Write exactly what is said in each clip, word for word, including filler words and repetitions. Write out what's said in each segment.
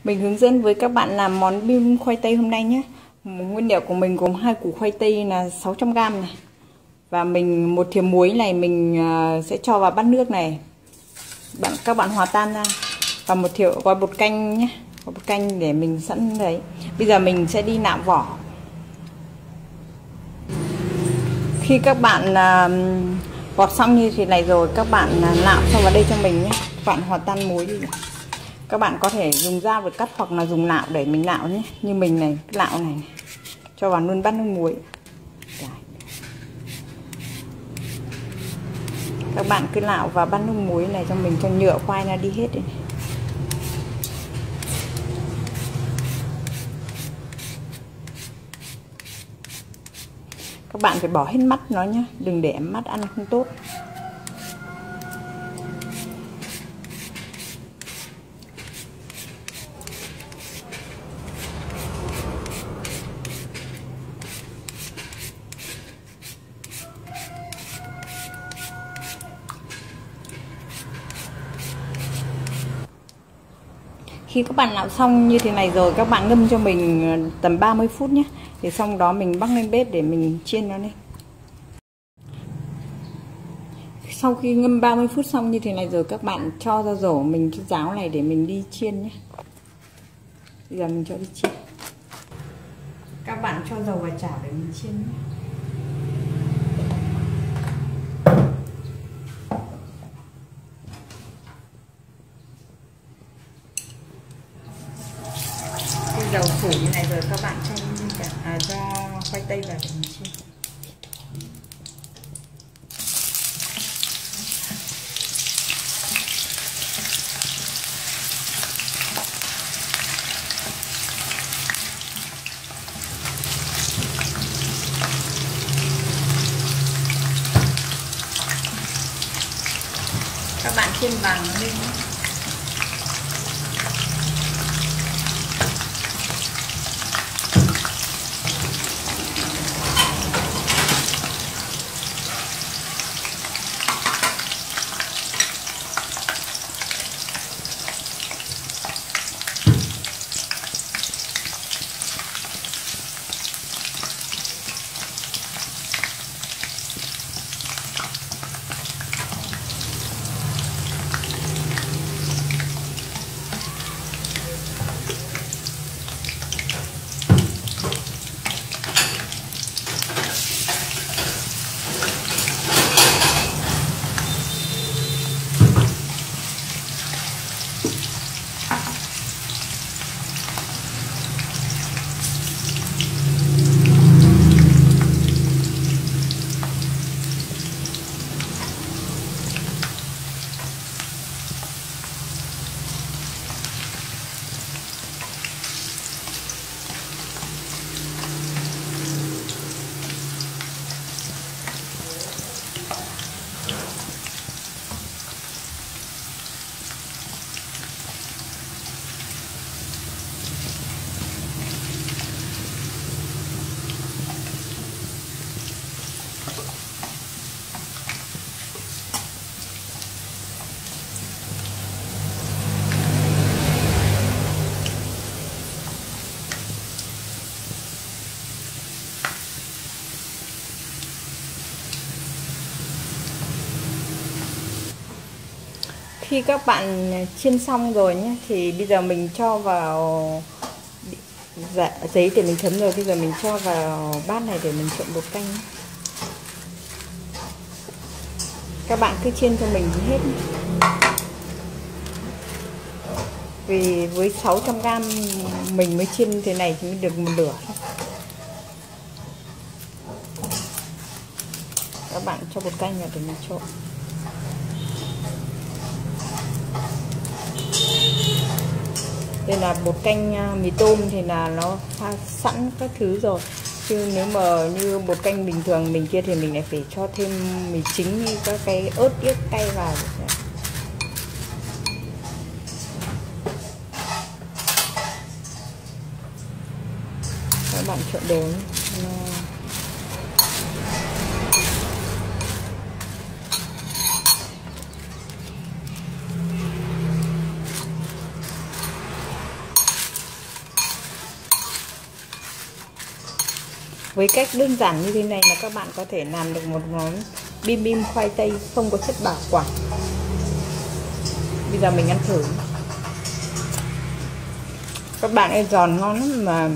Mình hướng dẫn với các bạn làm món bim khoai tây hôm nay nhé. Nguyên liệu của mình gồm hai củ khoai tây là sáu trăm gam này. Và mình một thìa muối này mình sẽ cho vào bát nước này. Bạn các bạn hòa tan ra. Và một thìa gói bột canh nhé. Gói bột canh để mình sẵn đấy. Bây giờ mình sẽ đi nạo vỏ. Khi các bạn gọt xong như thế này rồi, các bạn nạo xong vào đây cho mình nhé. Các bạn hòa tan muối đi. Các bạn có thể dùng dao để cắt hoặc là dùng nạo để mình nạo nhé. Như mình này, cái nạo này, này cho vào luôn bát nước muối. Đấy. Các bạn cứ nạo vào bát nước muối này cho mình, cho nhựa khoai ra đi hết đây. Các bạn phải bỏ hết mắt nó nhé, đừng để mắt ăn không tốt. Khi các bạn nạo xong như thế này rồi, các bạn ngâm cho mình tầm ba mươi phút nhé. Thì xong đó mình bắc lên bếp để mình chiên nó lên. Sau khi ngâm ba mươi phút xong như thế này rồi, các bạn cho ra rổ mình cái ráo này để mình đi chiên nhé. Bây giờ mình cho đi chiên. Các bạn cho dầu vào chảo để mình chiên nhé. Dầu phủ như này rồi, các bạn cho cả à, cho khoai tây vào để mình chiên. Các bạn chiên vàng lên. Khi các bạn chiên xong rồi nhé, thì bây giờ mình cho vào giấy để mình thấm rồi. Bây giờ mình cho vào bát này để mình trộn bột canh. Các bạn cứ chiên cho mình hết. Vì với sáu trăm gam mình mới chiên thế này thì mới được một lửa. Các bạn cho bột canh vào để mình trộn. Đây là bột canh mì tôm thì là nó pha sẵn các thứ rồi. Chứ nếu mà như bột canh bình thường mình kia thì mình lại phải cho thêm mì chính như các cái ớt yếc cay vào. Các bạn trộn đều nhé. Với cách đơn giản như thế này là các bạn có thể làm được một món bim bim khoai tây không có chất bảo quản. Bây giờ mình ăn thử. Các bạn ơi, giòn ngon lắm, mà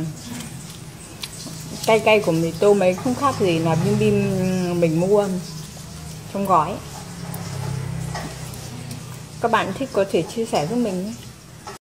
cay cay của mì tôm ấy không khác gì là bim bim mình mua trong gói. Các bạn thích có thể chia sẻ với mình nhé.